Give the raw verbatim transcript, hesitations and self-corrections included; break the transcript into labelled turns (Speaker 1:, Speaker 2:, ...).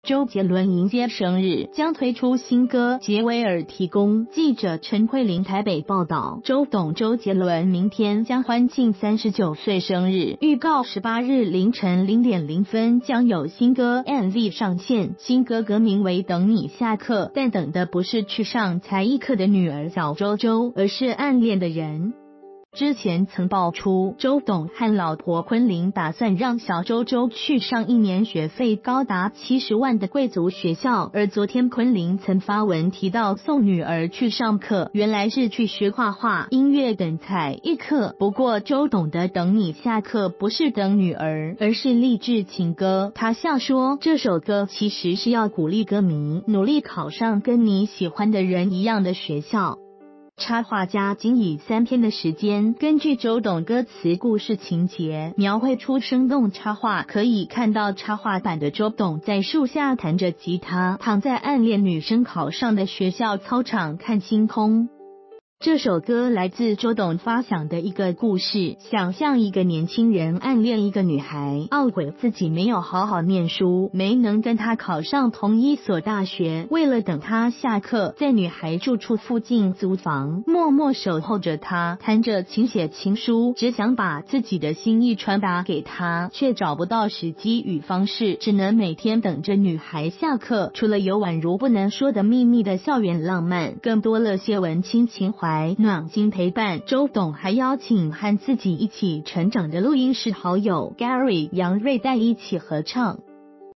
Speaker 1: 周杰伦迎接生日，将推出新歌。杰威尔提供。记者陈慧琳台北报道，周董周杰伦明天将欢庆三十九岁生日，预告十八日凌晨零点零分将有新歌 M V 上线。新歌歌名为《等你下课》，但等的不是去上才艺课的女儿小周周，而是暗恋的人。之前曾爆出周董和老婆昆凌打算让小周周去上一年学费高达七十万的贵族学校，而昨天昆凌曾发文提到送女儿去上课，原来是去学画画、音乐等才艺课。不过周董的等你下课不是等女儿，而是励志情歌。他笑说，这首歌其实是要鼓励歌迷努力考上跟你喜欢的人一样的学校。插画家仅以三天的时间，根据周董歌词、故事情节，描绘出生动插画。可以看到插画版的周董在树下弹着吉他，躺在暗恋女生考上的学校操场看星空。这首歌来自周董发想的一个故事，想象一个年轻人暗恋一个女孩，懊悔自己没有好好念书，没能跟她考上同一所大学，为了等她下课，在女孩住处附近租房，默默守候着她，弹着琴写情书，只想把自己的心意传达给她，却找不到时机与方式，只能每天等着女孩下课。除了有宛如不能说的秘密的校园浪漫，更多了些文青情怀、暖心陪伴。周董还邀请和自己一起成长的录音室好友 Gary 杨瑞代一起合唱。